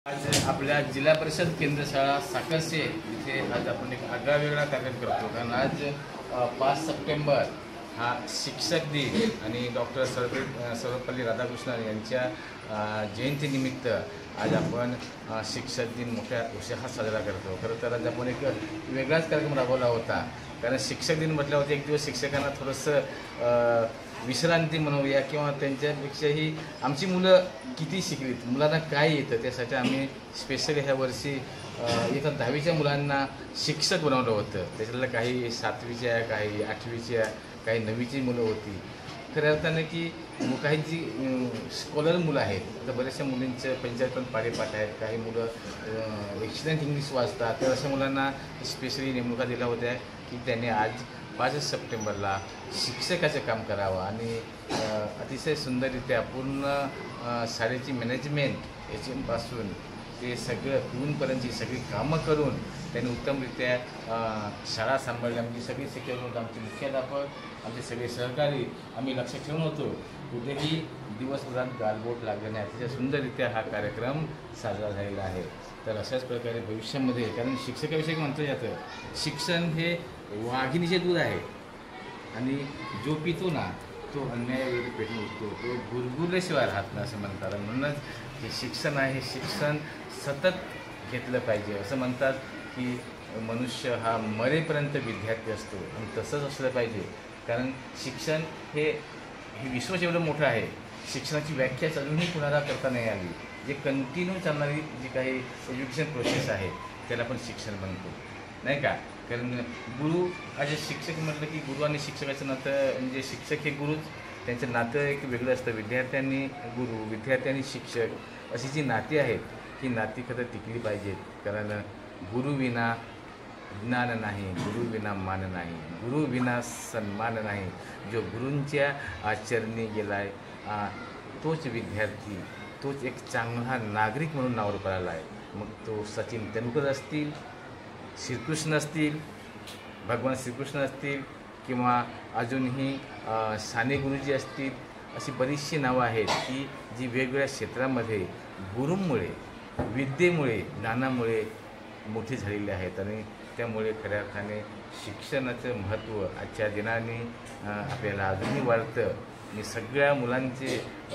आज आपल्या जिल्हा परिषद केंद्र शाळा साकर्से इथे आज आपण एक आगळा वेगळा कार्यक्रम करतो, कारण आज 5 सप्टेंबर हा शिक्षक दिन आणि डॉक्टर सर्वपल्ली राधाकृष्णन यांच्या जयंतीनिमित्त आज आपण शिक्षक दिन मोठ्या उत्साहात साजरा करतो। खरं तर आज आपण एक वेगळाच कार्यक्रम राबवला होता, कारण शिक्षक दिन म्हटल्यावरती एक दिवस शिक्षकांना थोडंसं विश्रांती म्हणूया किंवा त्यांच्यापेक्षाही आमची मुलं किती शिकलीत, मुलांना काय येतं त्यासाठी आम्ही स्पेशली ह्या वर्षी एका 10वीच्या मुलांना शिक्षक बनवलं होतं। त्याच्यातलं काही 7वीच्या, काही 8वीच्या, काही 9वीची मुलं होती। खऱ्या अर्थानं की काही जी स्कॉलर मुलं आहेत, आता बऱ्याचशा मुलींचं 75 पाढेपाठ आहेत, काही मुलं एक्सलंट इंग्लिश वाचतात, तर अशा मुलांना स्पेशली नेमणुका दिल्या होत्या की त्यांनी आज 5 सप्टेंबरला शिक्षकाचं काम करावं आणि अतिशय सुंदररित्या पूर्ण शाळेची मॅनेजमेंट याच्यापासून ते सगळं पिऊनपर्यंतची सगळी कामं करून त्यांनी उत्तमरित्या शाळा सांभाळल्या। म्हणजे सगळी सेक्युअर होतं, आमचे मुख्याध्यापक, आमचे सगळे सहकारी आम्ही लक्ष ठेवून होतो, कुठेही दिवसभरात गालबोट लागले नाही, अतिशय सुंदररित्या हा कार्यक्रम साजरा झालेला आहे। तर अशाच प्रकारे भविष्यामध्ये, कारण शिक्षकाविषयी म्हणतो जातं शिक्षण हे वाघिणीचे दूध आहे आणि जो पितो ना तो अन्यायाविरुद्ध पेटून उठतो, तो गुरगुरल्याशिवाय राहत नाही असं म्हणतात। म्हणूनच जे शिक्षण आहे हे शिक्षण सतत घेतलं पाहिजे। असं म्हणतात की मनुष्य हा मरेपर्यंत विद्यार्थी असतो आणि तसंच असलं पाहिजे, कारण शिक्षण हे विश्वच एवढं मोठं आहे, शिक्षणाची व्याख्या अजूनही कुणाला करता नाही आली। जे कंटिन्यू चालणारी जी काही एज्युकेशन प्रोसेस आहे त्याला आपण शिक्षण म्हणतो, नाही का? कारण गुरु आज शिक्षक म्हटलं की गुरु आणि शिक्षकाचं नातं, म्हणजे शिक्षक हे गुरुच, त्यांचं नातं एक वेगळं असतं। विद्यार्थ्यांनी गुरु, विद्यार्थ्यांनी शिक्षक अशी जी नाती आहेत ही नाती खरं टिकली पाहिजेत, कारण गुरुविना ज्ञान नाही, गुरुविना मान नाही, गुरुविना सन्मान नाही। जो गुरूंच्या आचरणी गेलाय तोच विद्यार्थी, तोच एक चांगला नागरिक म्हणून नावारूपाला आहे। मग तो सचिन तेंडुलकर असतील, श्रीकृष्ण असतील, भगवान श्रीकृष्ण असतील, किंवा अजूनही साने गुरुजी असतील, अशी बरीचशी नावं आहेत की जी वेगवेगळ्या क्षेत्रामध्ये गुरूंमुळे, विद्येमुळे, ज्ञानामुळे मोठी झालेली आहेत आणि त्यामुळे खऱ्या अर्थाने शिक्षणाचं महत्त्व आजच्या दिनाने आपल्याला अजूनही वाढतं। मी सगळ्या मुलांचे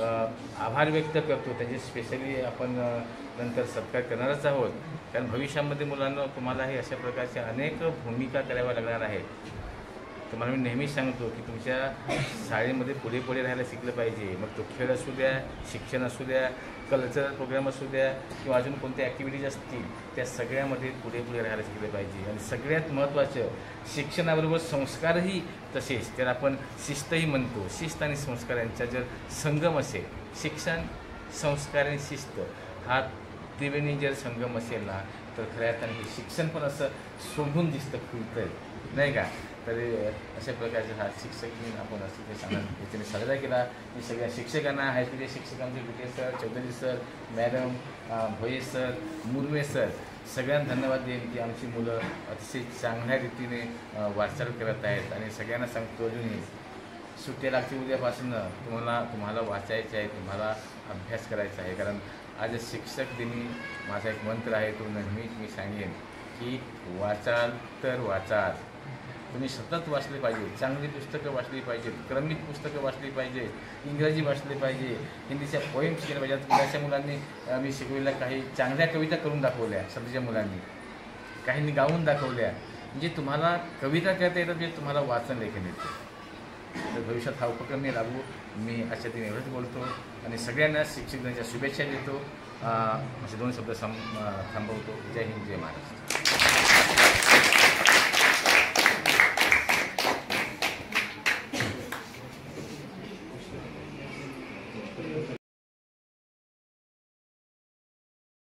आभार व्यक्त करतो, त्यांचे स्पेशली आपण नंतर सत्कार करणारच आहोत, कारण भविष्यामध्ये मुलांना तुम्हालाही अशा प्रकारच्या अनेक भूमिका कराव्या लागणार आहेत। तुम्हाला मी नेहमी सांगतो की तुमच्या शाळेमध्ये पुढे पुढे राहायला शिकलं पाहिजे, मग तो खेळ असू द्या, शिक्षण असू द्या, कल्चरल प्रोग्राम असू द्या, किंवा अजून कोणत्या ॲक्टिव्हिटीज असतील त्या सगळ्यामध्ये पुढे पुढे राहायला शिकलं पाहिजे। आणि सगळ्यात महत्त्वाचं शिक्षणाबरोबर संस्कारही तसेच, त्याला आपण शिस्तही म्हणतो, शिस्त आणि संस्कार यांचा जर संगम असेल, शिक्षण, संस्कार आणि शिस्त हा त्रिवेणी जर संगम असेल ना तर खऱ्या अर्थाने हे शिक्षण पण असं शोभून दिसतं, खुलतं, नाही का? तर अशा प्रकारचा हा शिक्षक दिन आपण असं ते याच्याने साजरा केला। मी सगळ्या शिक्षकांना, हायस्कूलच्या शिक्षकांचे Vite sir, Chaudhari sir, madam, Bhoye sir, Murve sir, सगळ्यांना धन्यवाद देईन की आमची मुलं अतिशय चांगल्या रीतीने वाटचाल करत आहेत। आणि सगळ्यांना सांगतो अजूनही सुट्ट्या लागते उद्यापासून तुम्हाला वाचायचं आहे, तुम्हाला अभ्यास करायचा आहे, कारण आज शिक्षक दिनी माझा एक मंत्र आहे, तो नेहमीच मी सांगेन की वाचाल तर वाचाल, तुम्ही सतत वाचले पाहिजे, चांगली पुस्तकं वाचली पाहिजेत, क्रमिक पुस्तकं वाचली पाहिजे, इंग्रजी वाचली पाहिजे, हिंदीच्या पोएम शिकल्या पाहिजेत। मुलाच्या मुलांनी मी शिकवलेल्या काही चांगल्या कविता करून दाखवल्या, सध्याच्या मुलांनी काहींनी गाऊन दाखवल्या, म्हणजे तुम्हाला कविता करता येतात, म्हणजे तुम्हाला वाचन लेखन येतं। तर भविष्यात हा उपक्रम मी राबवू, मी आजच्या दिनी एवढंच बोलतो आणि सगळ्यांना शिक्षक दिनाच्या शुभेच्छा देतो। असे 2 शब्द थांबवतो। जय हिंद, जय महाराष्ट्र।